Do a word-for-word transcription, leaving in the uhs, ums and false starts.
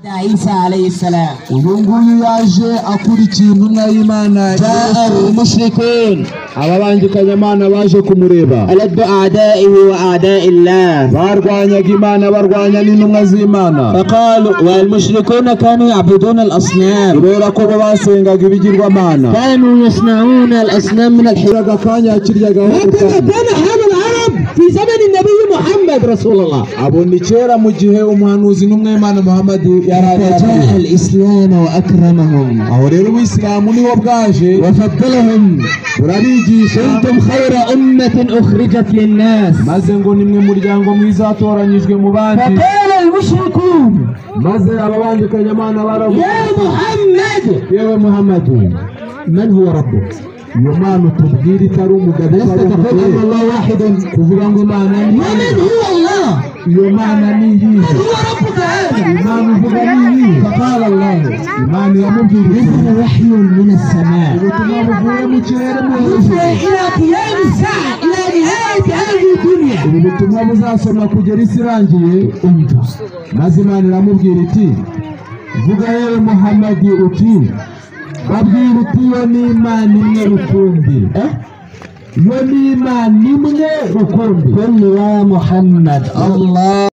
عيسى عليه السلام uyunguyu yaje akurikiye intumwa y'Imana. جاء المشركون ababangikanya Imana baje kumureba ألد أعدائه وأعداء الله barwanyaga Imana barwanya n'intumwa z'Imana. فقالوا والمشركون كانوا يعبدون الأصنام kubera ko bo basengaga ibigirwamana كانوا يصنعون الأصنام من الحجارة. kiryaga kanya kiryaga هكذا كان حال العرب في زمن النبي محمد رسول الله. abona kera mu gihe umuhanuzi n'umwe Imana Muhammad فجاء الإسلام وأكرمهم aho rero ubuislamu niho bwaje وفضلهم burabigisha كنتم خير أمة أخرجت للناس. maze ngo nimwe muryango mwiza watoranyijwe mu bandi. فقال المشركون maze ababangikanya Imana baravuga يا محمد yewe Muhammad من هو ربك؟ iyo Mana utubwire itari umugabo لست تقول أن الله واحد kuvuga ngo Imana ni ومن هو الله؟ iyo Mana ni من iyihe هو ربك هذا؟ Imana uvuga ni iyihe. فقال الله Imana yamubwira نزل وحي من السماء ubutumwa buvuye mu kirere mu يوصل إلى قيام الساعة إلى نهاية هذه الدنيا. ubu butumwa buzasoma kugera isi irangiye. انظر maze Imana iramubwira iti vuga yewe Muhammad uti babwira uti yo ni Imana imwe rukumbi. yo ni Imana imwe rukumbi. قل يا محمد الله